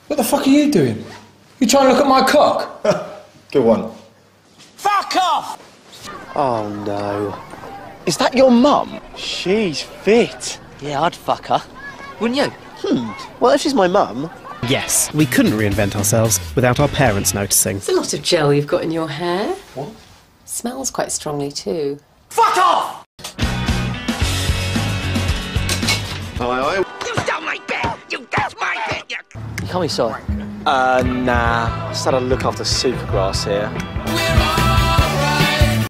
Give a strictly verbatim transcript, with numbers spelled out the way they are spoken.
What the fuck are you doing? You trying to look at my cock? Good one. Fuck off! Oh no. Is that your mum? She's fit. Yeah, I'd fuck her. Wouldn't you? Hmm. Well, if she's my mum... Yes, we couldn't reinvent ourselves without our parents noticing. It's a lot of gel you've got in your hair. What? Smells quite strongly too. Fuck off! Aye, aye. You stole my bed! You that's my bed! You You can't be sorry. Uh, nah. I just had to look after Supergrass here. We're